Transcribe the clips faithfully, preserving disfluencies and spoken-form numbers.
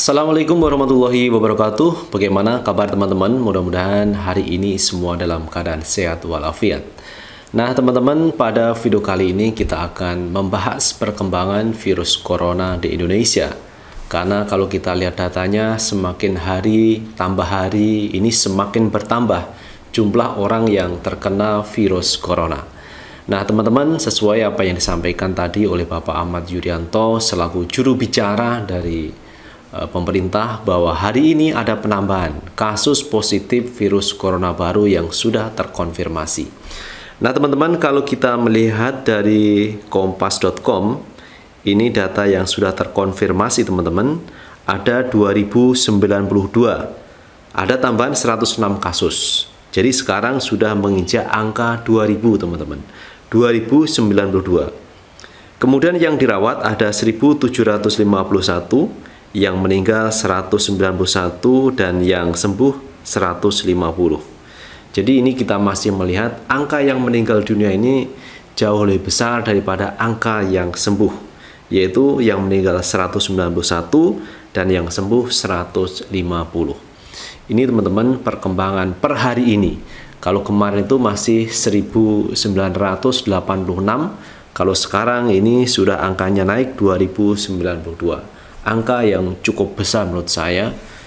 Assalamualaikum warahmatullahi wabarakatuh. Bagaimana kabar teman-teman? Mudah-mudahan hari ini semua dalam keadaan sehat walafiat. Nah teman-teman, pada video kali ini kita akan membahas perkembangan virus corona di Indonesia. Karena kalau kita lihat datanya, semakin hari tambah hari ini semakin bertambah jumlah orang yang terkena virus corona. Nah teman-teman, sesuai apa yang disampaikan tadi oleh Bapak Ahmad Yuryanto selaku juru bicara dari pemerintah, bahwa hari ini ada penambahan kasus positif virus corona baru yang sudah terkonfirmasi. Nah teman-teman, kalau kita melihat dari kompas dot com, ini data yang sudah terkonfirmasi teman-teman, ada dua ribu sembilan puluh dua, ada tambahan seratus enam kasus. Jadi sekarang sudah menginjak angka dua ribu teman-teman, dua ribu sembilan puluh dua. Kemudian yang dirawat ada seribu tujuh ratus lima puluh satu, yang meninggal seratus sembilan puluh satu, dan yang sembuh seratus lima puluh. Jadi ini kita masih melihat angka yang meninggal dunia ini jauh lebih besar daripada angka yang sembuh, yaitu yang meninggal seratus sembilan puluh satu dan yang sembuh seratus lima puluh. Ini teman-teman perkembangan per hari ini. Kalau kemarin itu masih seribu sembilan ratus delapan puluh enam, kalau sekarang ini sudah angkanya naik dua ribu sembilan puluh dua. Angka yang cukup besar menurut saya,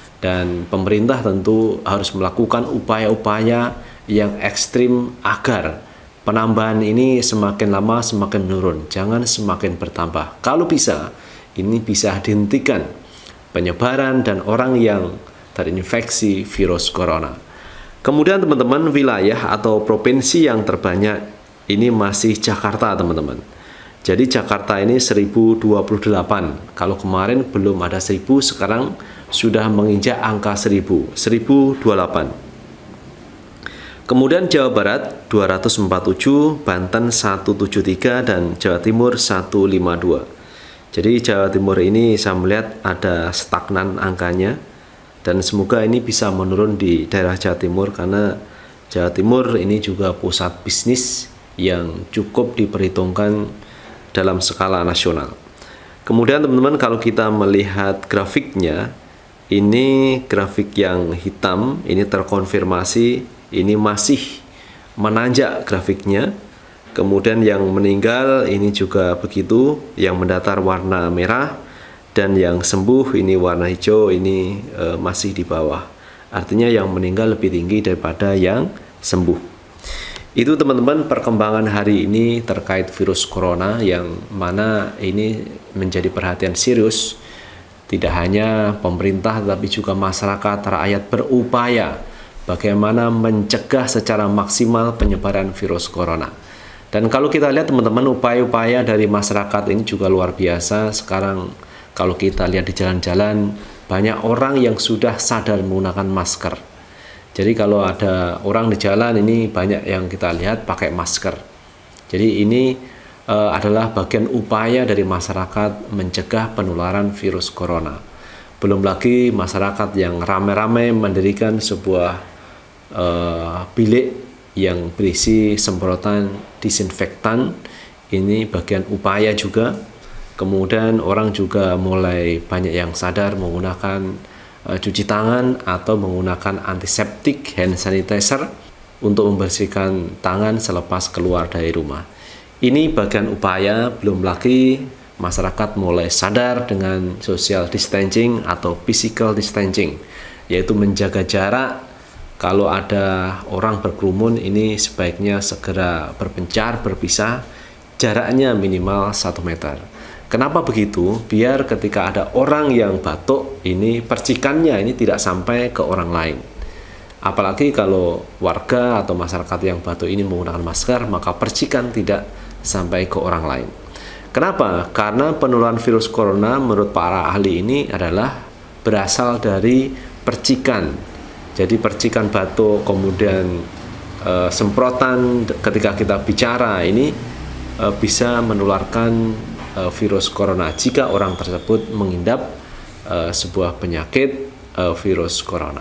dan pemerintah tentu harus melakukan upaya-upaya yang ekstrim agar penambahan ini semakin lama semakin menurun, jangan semakin bertambah. Kalau bisa, ini bisa dihentikan penyebaran dan orang yang terinfeksi virus corona. Kemudian teman-teman, wilayah atau provinsi yang terbanyak ini masih Jakarta teman-teman. Jadi Jakarta ini seribu dua puluh delapan. Kalau kemarin belum ada seribu, sekarang sudah menginjak angka seribu, seribu dua puluh delapan. Kemudian Jawa Barat dua ratus empat puluh tujuh, Banten seratus tujuh puluh tiga, dan Jawa Timur seratus lima puluh dua. Jadi Jawa Timur ini saya melihat ada stagnan angkanya, dan semoga ini bisa menurun di daerah Jawa Timur, karena Jawa Timur ini juga pusat bisnis yang cukup diperhitungkan dalam skala nasional. Kemudian teman-teman, kalau kita melihat grafiknya, ini grafik yang hitam, ini terkonfirmasi, ini masih menanjak grafiknya. Kemudian yang meninggal ini juga begitu, yang mendatar warna merah, dan yang sembuh ini warna hijau, ini e, masih di bawah. Artinya yang meninggal lebih tinggi daripada yang sembuh. Itu teman-teman perkembangan hari ini terkait virus corona, yang mana ini menjadi perhatian serius. Tidak hanya pemerintah tetapi juga masyarakat, rakyat berupaya bagaimana mencegah secara maksimal penyebaran virus corona. Dan kalau kita lihat teman-teman, upaya-upaya dari masyarakat ini juga luar biasa. Sekarang kalau kita lihat di jalan-jalan, banyak orang yang sudah sadar menggunakan masker. Jadi kalau ada orang di jalan ini banyak yang kita lihat pakai masker. Jadi ini e, adalah bagian upaya dari masyarakat mencegah penularan virus corona. Belum lagi masyarakat yang ramai-ramai mendirikan sebuah e, bilik yang berisi semprotan disinfektan. Ini bagian upaya juga. Kemudian orang juga mulai banyak yang sadar menggunakan cuci tangan atau menggunakan antiseptik hand sanitizer untuk membersihkan tangan selepas keluar dari rumah. Ini bagian upaya, belum lagi masyarakat mulai sadar dengan social distancing atau physical distancing, yaitu menjaga jarak. Kalau ada orang berkerumun, ini sebaiknya segera berpencar, berpisah, jaraknya minimal satu meter. Kenapa begitu? Biar ketika ada orang yang batuk, ini percikannya ini tidak sampai ke orang lain. Apalagi kalau warga atau masyarakat yang batuk ini menggunakan masker, maka percikan tidak sampai ke orang lain. Kenapa? Karena penularan virus corona menurut para ahli ini adalah berasal dari percikan. Jadi percikan batuk, kemudian e, semprotan ketika kita bicara ini e, bisa menularkan virus corona jika orang tersebut mengidap uh, sebuah penyakit uh, virus corona.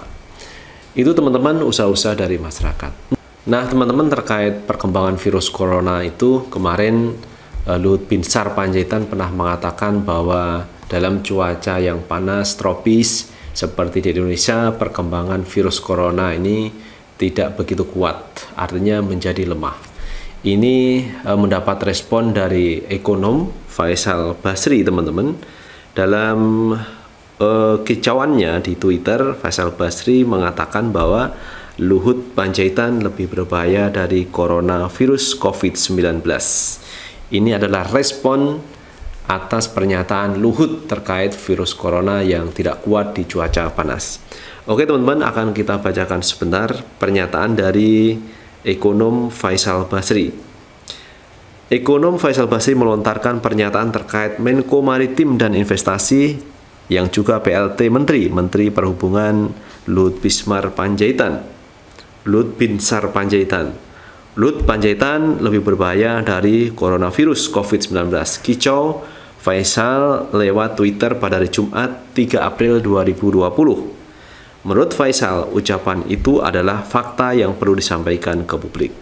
Itu teman-teman usaha-usaha dari masyarakat. Nah teman-teman, terkait perkembangan virus corona itu, kemarin uh, Luhut Binsar Panjaitan pernah mengatakan bahwa dalam cuaca yang panas tropis seperti di Indonesia, perkembangan virus corona ini tidak begitu kuat, artinya menjadi lemah. Ini e, mendapat respon dari ekonom Faisal Basri, teman-teman. Dalam e, kicauannya di Twitter, Faisal Basri mengatakan bahwa Luhut Panjaitan lebih berbahaya dari coronavirus COVID sembilan belas. Ini adalah respon atas pernyataan Luhut terkait virus corona yang tidak kuat di cuaca panas. Oke teman-teman, akan kita bacakan sebentar pernyataan dari ekonom Faisal Basri. Ekonom Faisal Basri melontarkan pernyataan terkait Menko Maritim dan Investasi yang juga P L T Menteri, Menteri Perhubungan Luhut Binsar Panjaitan. Luhut Binsar Panjaitan. Luhut Panjaitan lebih berbahaya dari coronavirus COVID sembilan belas. Kicau Faisal lewat Twitter pada hari Jumat tiga April dua ribu dua puluh. Menurut Faisal, ucapan itu adalah fakta yang perlu disampaikan ke publik.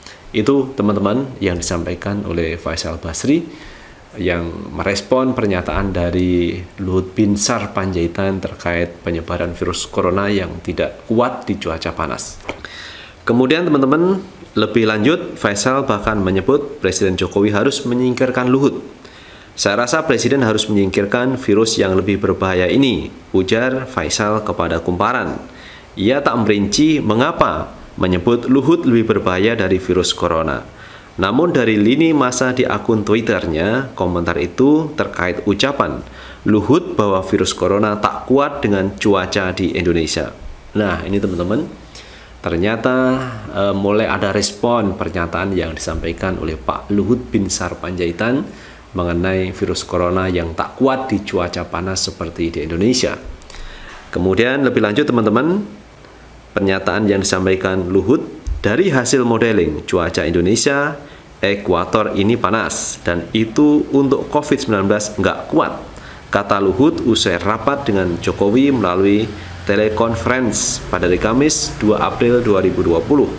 Itu teman-teman yang disampaikan oleh Faisal Basri yang merespon pernyataan dari Luhut Binsar Panjaitan terkait penyebaran virus corona yang tidak kuat di cuaca panas. Kemudian teman-teman, lebih lanjut Faisal bahkan menyebut Presiden Jokowi harus menyingkirkan Luhut. Saya rasa Presiden harus menyingkirkan virus yang lebih berbahaya ini, ujar Faisal kepada Kumparan. Ia tak merinci mengapa menyebut Luhut lebih berbahaya dari virus corona. Namun dari lini masa di akun Twitternya, komentar itu terkait ucapan Luhut bahwa virus corona tak kuat dengan cuaca di Indonesia. Nah ini teman-teman, ternyata e, mulai ada respon pernyataan yang disampaikan oleh Pak Luhut Binsar Panjaitan mengenai virus corona yang tak kuat di cuaca panas seperti di Indonesia. Kemudian lebih lanjut teman-teman, pernyataan yang disampaikan Luhut, dari hasil modeling cuaca Indonesia, ekuator ini panas dan itu untuk COVID sembilan belas nggak kuat, kata Luhut usai rapat dengan Jokowi melalui telekonferensi pada hari Kamis dua April dua ribu dua puluh.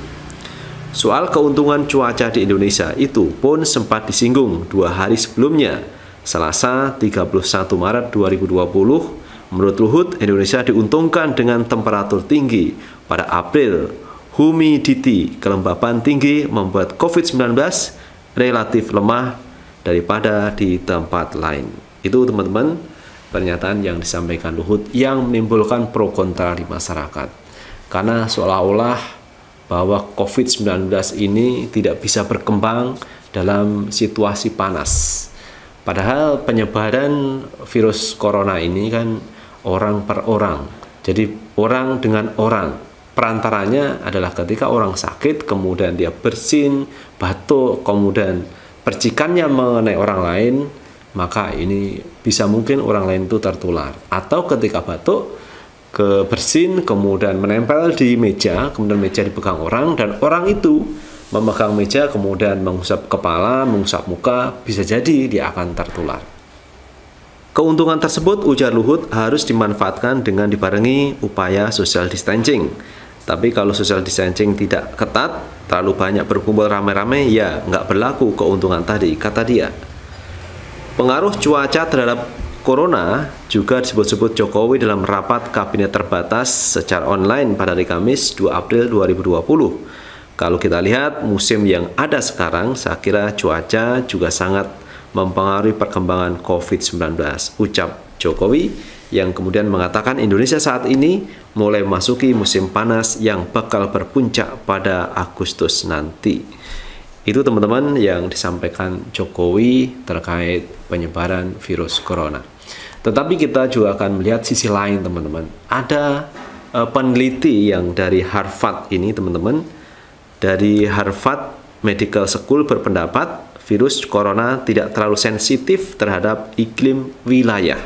Soal keuntungan cuaca di Indonesia itu pun sempat disinggung dua hari sebelumnya, Selasa tiga puluh satu Maret dua ribu dua puluh. Menurut Luhut, Indonesia diuntungkan dengan temperatur tinggi pada April. Humidity, kelembapan tinggi, membuat COVID sembilan belas relatif lemah daripada di tempat lain. Itu teman-teman pernyataan yang disampaikan Luhut yang menimbulkan pro kontra di masyarakat. Karena seolah-olah bahwa COVID sembilan belas ini tidak bisa berkembang dalam situasi panas. Padahal penyebaran virus corona ini kan orang per orang. Jadi orang dengan orang. Perantaranya adalah ketika orang sakit, kemudian dia bersin, batuk, kemudian percikannya mengenai orang lain, maka ini bisa mungkin orang lain itu tertular. Atau ketika batuk, ke bersin, kemudian menempel di meja, kemudian meja dipegang orang, dan orang itu memegang meja, kemudian mengusap kepala, mengusap muka, bisa jadi dia akan tertular. Keuntungan tersebut, ujar Luhut, harus dimanfaatkan dengan dibarengi upaya social distancing. Tapi kalau social distancing tidak ketat, terlalu banyak berkumpul ramai-ramai, ya nggak berlaku keuntungan tadi, kata dia. Pengaruh cuaca terhadap corona juga disebut-sebut Jokowi dalam rapat kabinet terbatas secara online pada hari Kamis dua April dua ribu dua puluh. Kalau kita lihat musim yang ada sekarang, saya kira cuaca juga sangat mempengaruhi perkembangan COVID sembilan belas, ucap Jokowi, yang kemudian mengatakan Indonesia saat ini mulai memasuki musim panas yang bakal berpuncak pada Agustus nanti. Itu teman-teman yang disampaikan Jokowi terkait penyebaran virus corona. Tetapi kita juga akan melihat sisi lain teman-teman. Ada uh, peneliti yang dari Harvard ini teman-teman, dari Harvard Medical School berpendapat virus corona tidak terlalu sensitif terhadap iklim wilayah.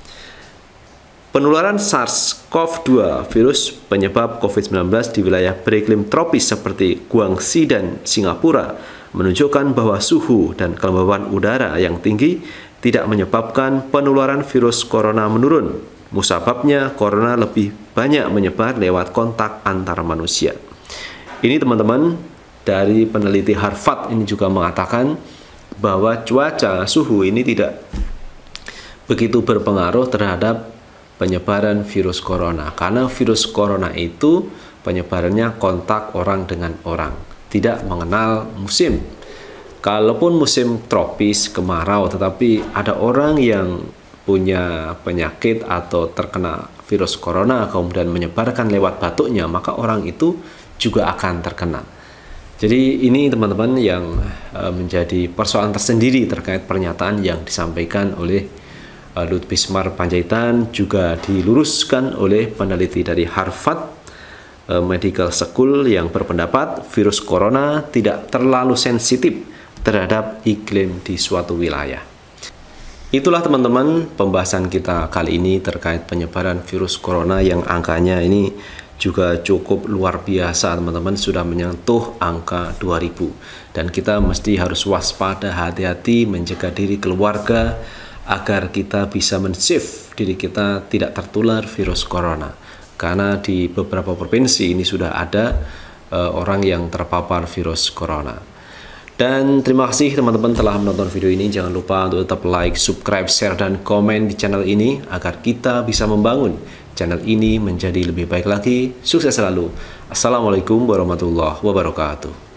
Penularan SARS-CoV dua, virus penyebab COVID sembilan belas di wilayah beriklim tropis seperti Guangxi dan Singapura, menunjukkan bahwa suhu dan kelembaban udara yang tinggi tidak menyebabkan penularan virus corona menurun. Musababnya, corona lebih banyak menyebar lewat kontak antar manusia. Ini teman-teman, dari peneliti Harvard ini juga mengatakan bahwa cuaca suhu ini tidak begitu berpengaruh terhadap penyebaran virus corona. Karena virus corona itu penyebarannya kontak orang dengan orang, tidak mengenal musim. Kalaupun musim tropis, kemarau, tetapi ada orang yang punya penyakit atau terkena virus corona kemudian menyebarkan lewat batuknya, maka orang itu juga akan terkena. Jadi ini teman-teman yang menjadi persoalan tersendiri terkait pernyataan yang disampaikan oleh Lutz Bismar Panjaitan, juga diluruskan oleh peneliti dari Harvard Medical School yang berpendapat virus corona tidak terlalu sensitif terhadap iklim di suatu wilayah. Itulah teman-teman pembahasan kita kali ini terkait penyebaran virus corona yang angkanya ini juga cukup luar biasa teman-teman, sudah menyentuh angka dua ribu, dan kita mesti harus waspada, hati-hati menjaga diri keluarga agar kita bisa men-save diri kita tidak tertular virus corona, karena di beberapa provinsi ini sudah ada uh, orang yang terpapar virus corona. Dan terima kasih teman-teman telah menonton video ini. Jangan lupa untuk tetap like, subscribe, share, dan komen di channel ini agar kita bisa membangun channel ini menjadi lebih baik lagi. Sukses selalu. Assalamualaikum warahmatullahi wabarakatuh.